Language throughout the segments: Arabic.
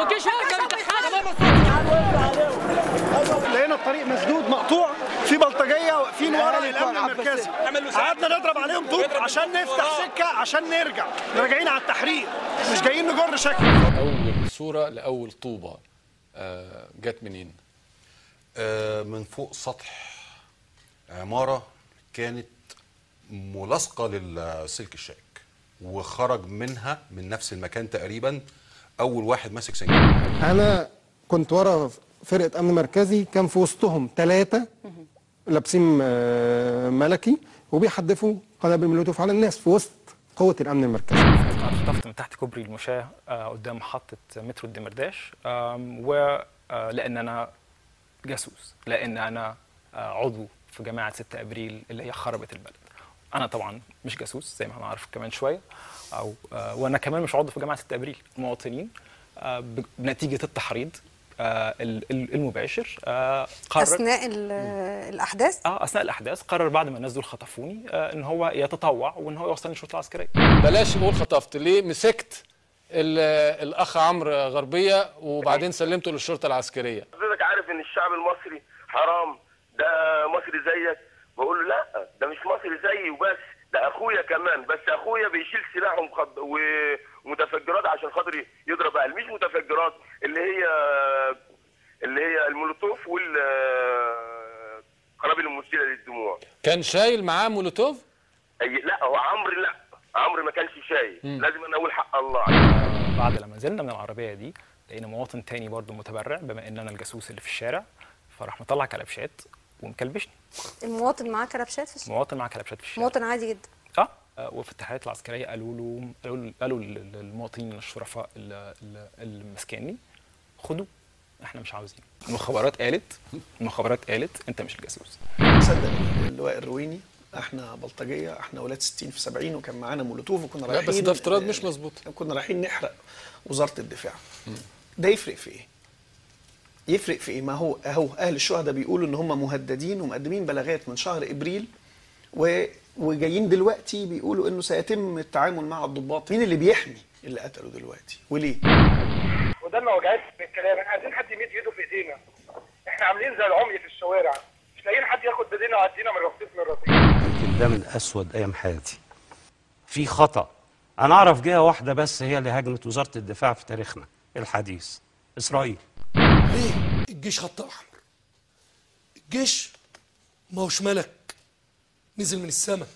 الجيش هاجم الدخان. لقينا الطريق مسدود مقطوع، في بلطجيه واقفين ورا الامن المركزي، قعدنا نضرب عليهم طوب عشان نفتح سكه عشان نرجع، راجعين على التحرير مش جايين نجر شكل. اول صوره لاول طوبه جت منين؟ من فوق سطح عماره كانت ملاصقه للسلك الشائك، وخرج منها من نفس المكان تقريبا اول واحد ماسك سنجاب. انا كنت ورا فرقه امن مركزي، كان في وسطهم 3 لابسين ملكي وبيحدفوا قنابل مولوتوف على الناس في وسط قوه الامن المركزي. انا اتخطفت من تحت كوبري المشاة قدام محطه مترو الدمرداش، ولان انا جاسوس، لان انا عضو في جماعه 6 ابريل اللي هي خربت البلد. انا طبعا مش جاسوس زي ما هنعرف كمان شويه، وانا كمان مش عضو في جماعه 6 ابريل. المواطنين بنتيجه التحريض المباشر قرر اثناء الاحداث اثناء الاحداث قرر بعد ما الناس دول خطفوني ان هو يتطوع وان هو يوصلني الشرطه العسكريه. بلاش نقول خطفت، ليه مسكت الاخ عمرو غربيه وبعدين سلمته للشرطه العسكريه؟ حضرتك عارف ان الشعب المصري حرام، ده مصري زيك. بقول له لا، ده مش مصري زيي وبس، ده اخويا كمان، بس اخويا بيشيل سلاح ومتفجرات عشان خاطر يضرب اهل، مش متفجرات اللي هي المولوتوف والقنابل المسيله للدموع. كان شايل معاه مولوتوف؟ لا هو عمرو، لا عمرو ما كانش شايل. لازم انا اقول حق الله. بعد لما نزلنا من العربيه دي لقينا مواطن تاني برضه متبرع، بما ان انا الجاسوس اللي في الشارع، فراح مطلع كلبشات ومكلبشني. المواطن معاه كلبشات في الشارع؟ مواطن معاه كلبشات في الشارع، مواطن عادي جدا. وفي التحريات العسكريه قالوا للمواطنين الشرفاء اللي ماسكيني خدوه، احنا مش عاوزين. المخابرات قالت انت مش الجاسوس. صدق اللواء الرويني، احنا بلطجيه، احنا ولاد 60 في 70 وكان معانا مولوتوف وكنا رايحين. لا بس ده افتراض مش مظبوط. كنا رايحين نحرق وزاره الدفاع. ده يفرق في ايه؟ يفرق في ايه؟ ما هو اهو اهل الشهداء بيقولوا ان هم مهددين ومقدمين بلاغات من شهر ابريل، وجايين دلوقتي بيقولوا انه سيتم التعامل مع الضباط. مين اللي بيحمي اللي قتلوا دلوقتي وليه؟ وده ما وجعتش من الكلام، احنا عايزين حد يمد ايده في ايدينا. احنا عاملين زي العمي في الشوارع، مش لاقيين حد ياخد بايدينا ويعدينا من رصيف للرصيف. يمكن ده من اسود ايام حياتي. في خطأ، انا اعرف جهه واحده بس هي اللي هاجمت وزاره الدفاع في تاريخنا الحديث، اسرائيل. ليه؟ الجيش خط احمر. الجيش ما هوش ملك نزل من السماء.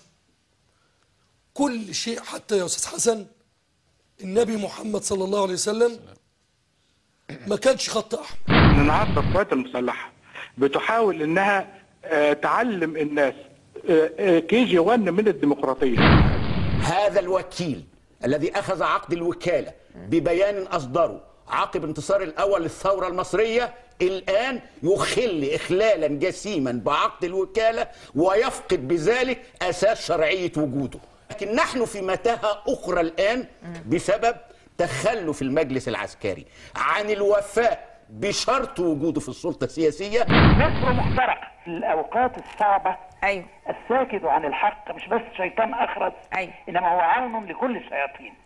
كل شيء حتى يا استاذ حسن النبي محمد صلى الله عليه وسلم ما كانش خط احمر. النهارده القوات المسلحه بتحاول انها تعلم الناس KG 1 من الديمقراطيه. هذا الوكيل الذي اخذ عقد الوكاله ببيان اصدره عقب انتصار الاول للثوره المصريه، الان يخل اخلالا جسيما بعقد الوكاله ويفقد بذلك اساس شرعيه وجوده. لكن نحن في متاهه اخرى الان بسبب تخلف المجلس العسكري عن الوفاء بشرط وجوده في السلطه السياسيه. مصر محترقه في الاوقات الصعبه. ايوه. الساكت عن الحق مش بس شيطان اخرس، ايوه، انما هو عون لكل الشياطين.